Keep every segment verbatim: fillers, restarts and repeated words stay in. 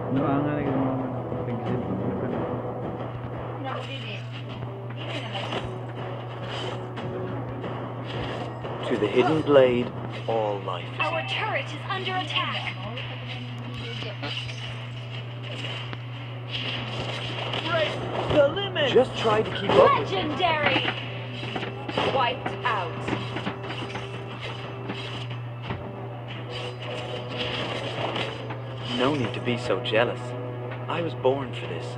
Nuangan lagi mga pagsil. To the hidden blade, all life. Our turret is under attack. Break the limit. Just try to keep up with me. Legendary. Wiped out. No need to be so jealous. I was born for this.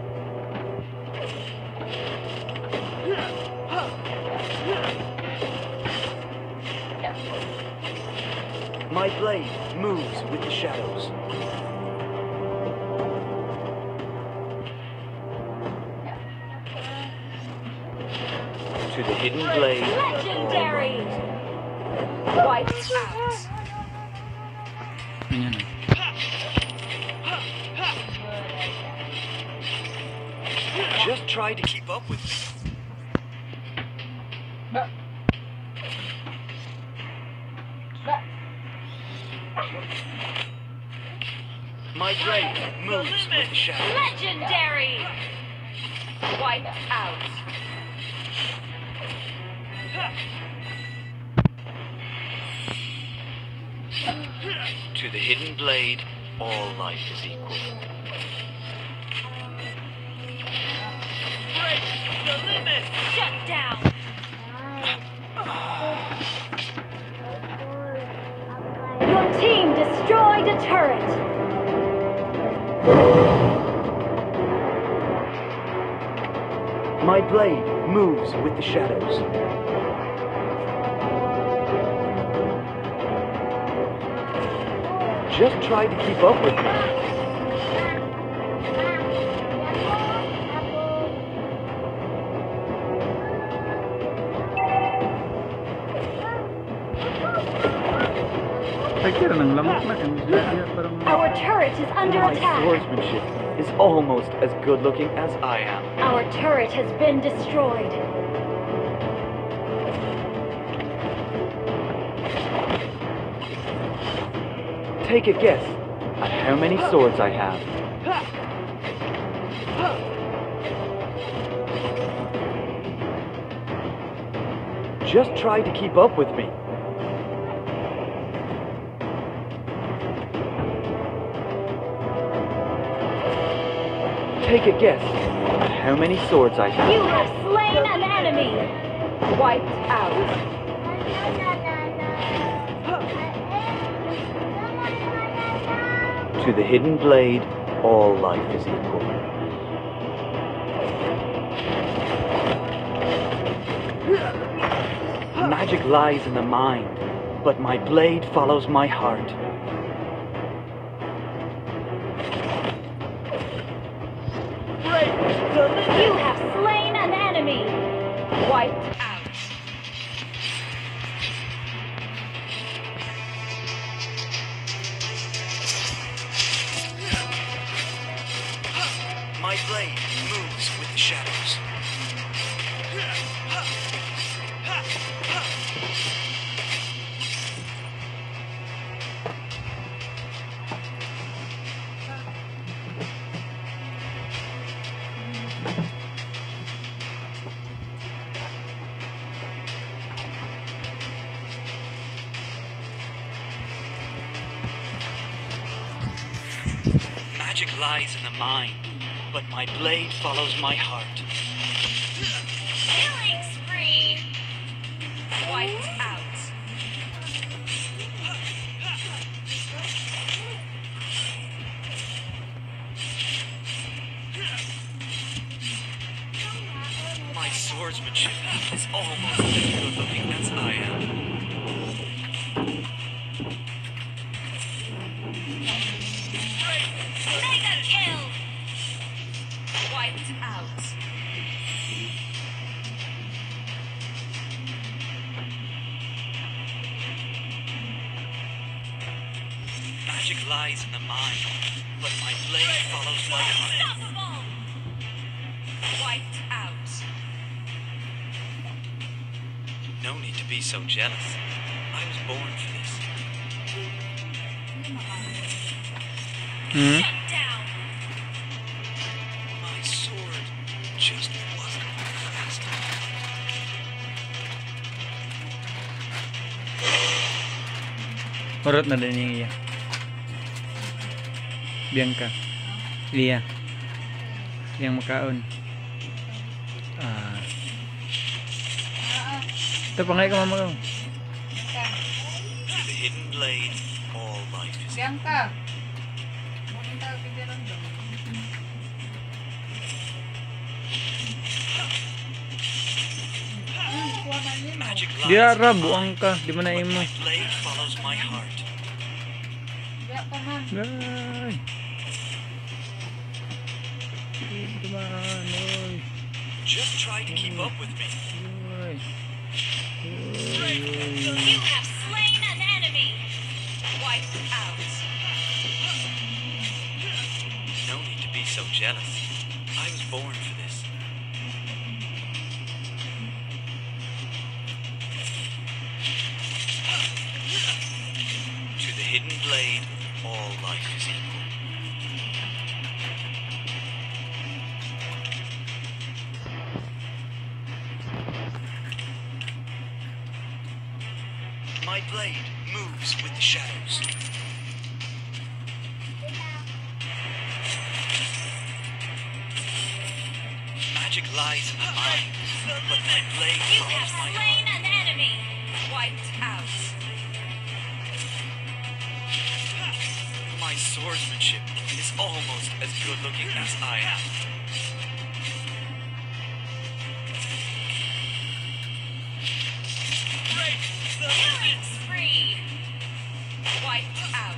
My blade moves with the shadows. To the hidden blade. Legendary. Wiped out. Ganyan na. Just try to keep up with me. My blade moves with the shadows. Legendary. Wiped out. To the hidden blade, all life is equal. Break the limit! Shut down. Your team destroyed a turret. My blade moves with the shadows. Just try to keep up with me. Ay, kira ng lamok na. Hindi siya parang... Our turret is under My attack. swordsmanship is almost as good looking as I am. Our turret has been destroyed. Take a guess at how many swords I have. Just try to keep up with me. Take a guess at how many swords I have. You have slain an enemy. Wiped out. To the hidden blade, all life is equal. Magic lies in the mind, but my blade follows my heart. You have slain an enemy. Wiped out. My blade moves with the shadows. Magic lies in the mind, but my blade follows my heart. Killing spree. Wiped out. My swordsmanship is almost as good looking as I am. Mega kill. Wiped out. Magic lies in the mind, but my blade follows my heart. Unstoppable. Wiped out. No need to be so jealous. I was born for this. Hmm? Shut down. Urot na din yung iya. Bianca. Iya. Yang makaon. Ah. Ito pa nga ka mama ko. To the hidden blade, all life is Bianca. Pumunta ka kay Rondo. Hmm, kuha na nila. magic Di lies. ara buang ka, di mo na But imo. my blade follows my heart. Biya pa man. Ay. Come on, oy. Just try to keep up with me. Oy. You have slain an enemy. Wiped out. No need to be so jealous. I was born for this. To the hidden blade, all life is equal. My blade moves with the shadows. Magic lies in the mind, but my blade You have follows my slain heart. an enemy. Wiped out. My swordsmanship is almost as good looking as I am. Killing spree. Wiped out.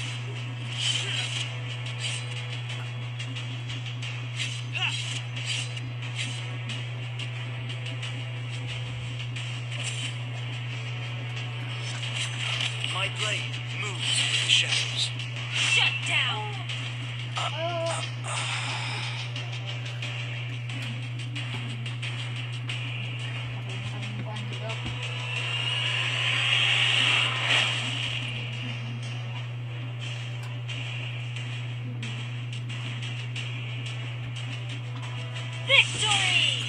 My blade moves with the shadows. Shut down. Ang kuha ni Doc. Victory!